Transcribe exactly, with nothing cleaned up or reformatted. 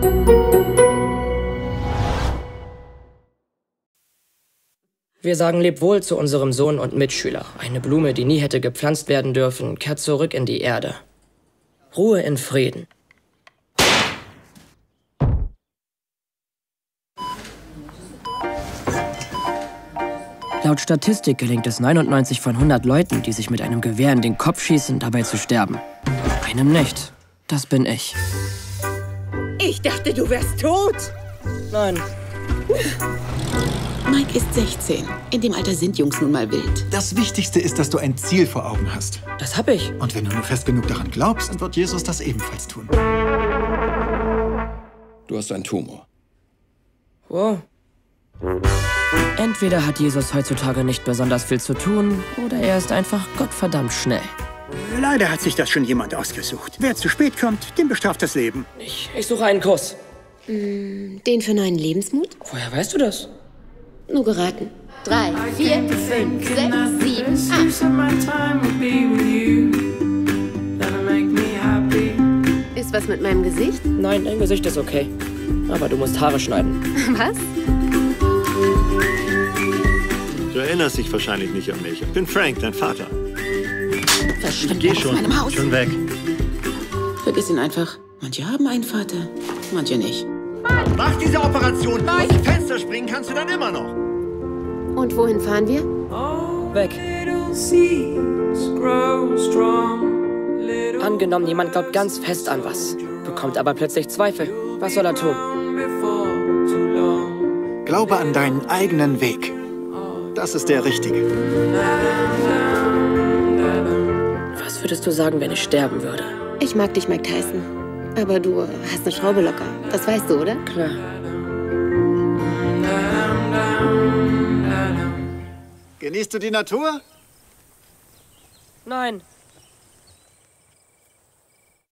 Wir sagen Lebwohl zu unserem Sohn und Mitschüler. Eine Blume, die nie hätte gepflanzt werden dürfen, kehrt zurück in die Erde. Ruhe in Frieden. Laut Statistik gelingt es neunundneunzig von hundert Leuten, die sich mit einem Gewehr in den Kopf schießen, dabei zu sterben. Einem nicht. Das bin ich. Ich dachte, du wärst tot. Nein. Mike ist sechzehn. In dem Alter sind Jungs nun mal wild. Das Wichtigste ist, dass du ein Ziel vor Augen hast. Das hab ich. Und wenn du nur fest genug daran glaubst, dann wird Jesus das ebenfalls tun. Du hast einen Tumor. Wow. Entweder hat Jesus heutzutage nicht besonders viel zu tun, oder er ist einfach gottverdammt schnell. Leider hat sich das schon jemand ausgesucht. Wer zu spät kommt, dem bestraft das Leben. Ich, ich suche einen Kurs. Den für neuen Lebensmut? Woher weißt du das? Nur geraten. Drei, vier, fünf, sechs, sieben, acht. Ist was mit meinem Gesicht? Nein, dein Gesicht ist okay. Aber du musst Haare schneiden. Was? Du erinnerst dich wahrscheinlich nicht an mich. Ich bin Frank, dein Vater. Verschwinde Geh aus schon, meinem Haus. schon weg. Vergiss ihn einfach. Manche haben einen Vater, manche nicht. Mach diese Operation! Aus dem Fenster springen kannst du dann immer noch. Und wohin fahren wir? Weg. Angenommen, jemand glaubt ganz fest an was, bekommt aber plötzlich Zweifel. Was soll er tun? Glaube an deinen eigenen Weg. Das ist der richtige. Was würdest du sagen, wenn ich sterben würde? Ich mag dich, Mike Tyson. Aber du hast eine Schraube locker. Das weißt du, oder? Klar. Genießt du die Natur? Nein.